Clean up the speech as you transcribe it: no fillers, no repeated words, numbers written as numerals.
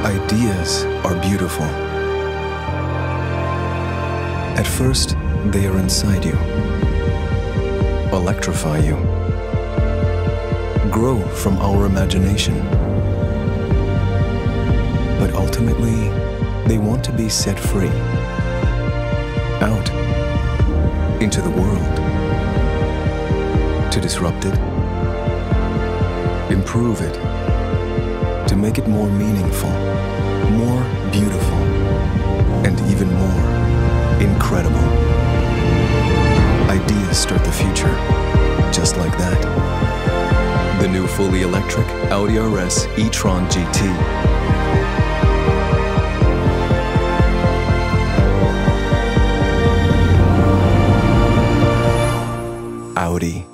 Ideas are beautiful. At first, they are inside you, electrify you, grow from our imagination. But ultimately, they want to be set free, out into the world, to disrupt it, improve it, to make it more meaningful, more beautiful, and even more incredible. Ideas start the future, just like that. The new fully electric Audi RS e-tron GT. Audi.